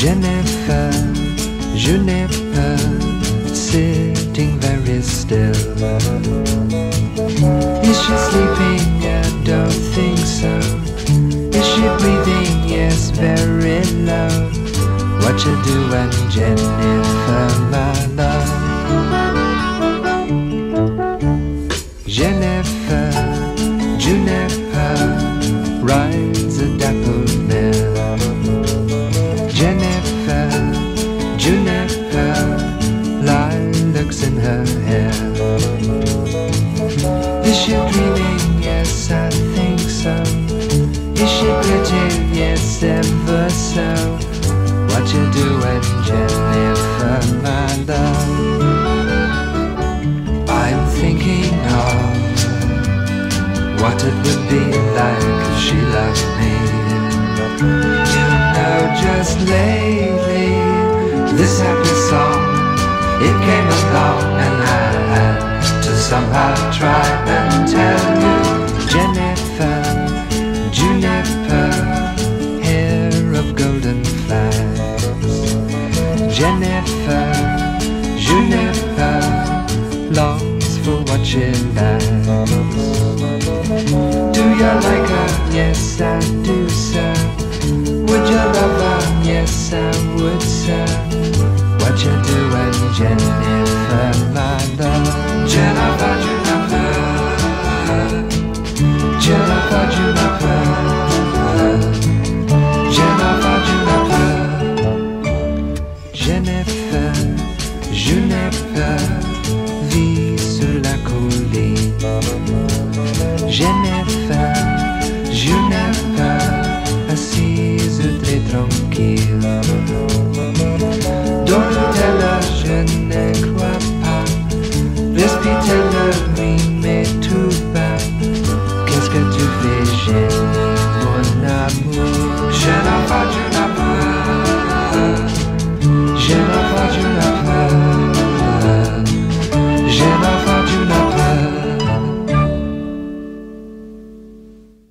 Jennifer, Juniper, sitting very still. Is she sleeping? I don't think so. Is she breathing? Yes, very low. What you doing, Jennifer, my love? Jennifer, Juniper, rides a dapple mare. Jennifer, Juniper, lilacs in her hair. Is she dreaming? Yes, I think so. Is she pretty? Yes, ever so. What you doing, Jennifer, my love? I'm thinking of what it would be like if she loved me. You know, just lately, this happy song, it came along, and I had to somehow try and tell you. Jennifer, Juniper, hair of golden flags. Jennifer, Juniper, longs for what she lacks. Do you like her? Yes, I do, sir. Would you love her? Yes, I would, sir. What you doing, Jennifer, my love? Jennifer, Juniper, Jennifer, Juniper, Jennifer, Juniper, Jennifer, Juniper, vit sur la colline. Jennifer,